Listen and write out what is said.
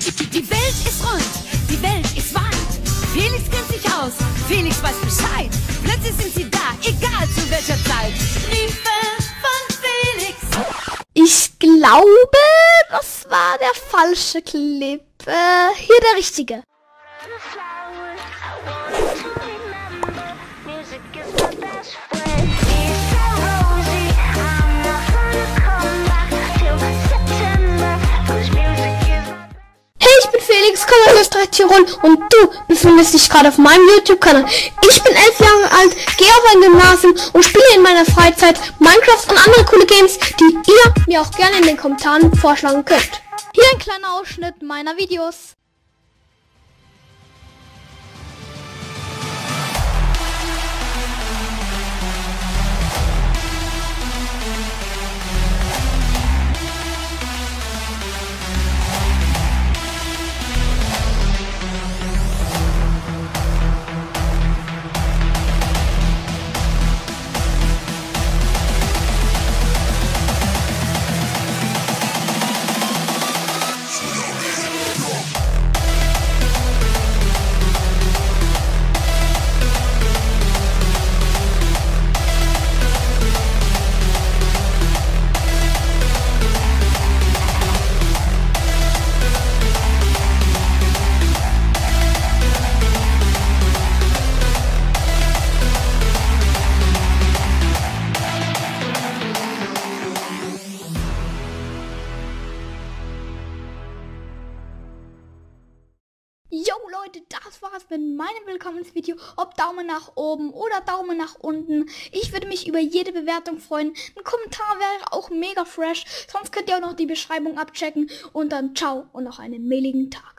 Die Welt ist rund, die Welt ist weit. Felix kennt sich aus, Felix weiß Bescheid. Plötzlich sind sie da, egal zu welcher Zeit. Briefe von Felix. Ich glaube, das war der falsche Clip. Hier der richtige. Ich bin Felix, komme aus Tirol und du befindest dich gerade auf meinem YouTube-Kanal. Ich bin 11 Jahre alt, gehe auf ein Gymnasium und spiele in meiner Freizeit Minecraft und andere coole Games, die ihr mir auch gerne in den Kommentaren vorschlagen könnt. Hier ein kleiner Ausschnitt meiner Videos. Yo Leute, das war's mit meinem Willkommensvideo. Ob Daumen nach oben oder Daumen nach unten. Ich würde mich über jede Bewertung freuen. Ein Kommentar wäre auch mega fresh. Sonst könnt ihr auch noch die Beschreibung abchecken. Und dann ciao und noch einen mehligen Tag.